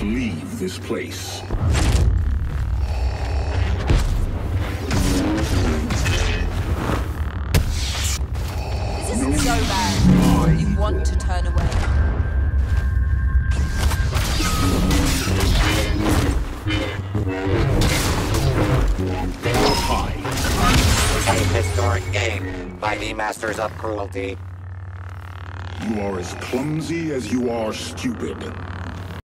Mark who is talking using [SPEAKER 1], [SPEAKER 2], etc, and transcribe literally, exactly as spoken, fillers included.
[SPEAKER 1] leave this place.
[SPEAKER 2] This isn't so bad. You want to turn away.
[SPEAKER 1] Hide.
[SPEAKER 3] A historic game by the Masters of Cruelty.
[SPEAKER 1] You are as clumsy as you are stupid.